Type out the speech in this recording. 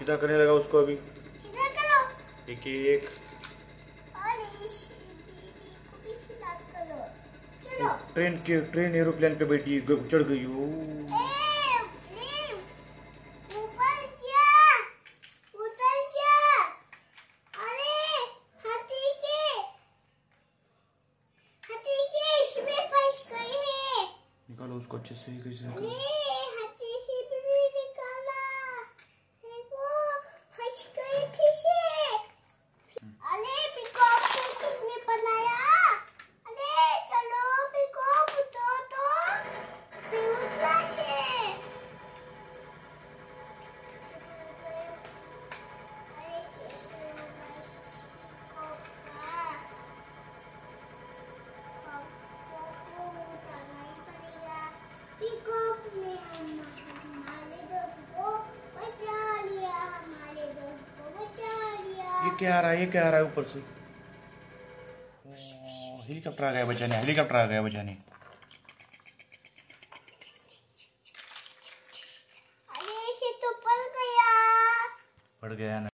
सीधा करने लगा उसको अभी। सीधा करो। एक एक और इस बीबी को भी सीधा करो। चलो। ट्रेन एरोप्लेन पे बैठी चढ़ गई हो। ऊपर जा, उतर जा। अरे हाथी के इसमें फंस गई है। निकालो उसको अच्छे से कैसे अरे निकालो। हाथी से भी निकाला। देखो फंस गई थी से। अरे पिकॉक को किसने बनाया? अरे चलो पिकॉक उठो तो उठला से। ये क्या आ रहा है ऊपर से। हेलीकॉप्टर आ गया बचाने, हेलीकॉप्टर आ गया बचाने। अरे इसे तो पड़ गया। पड़ गया ना।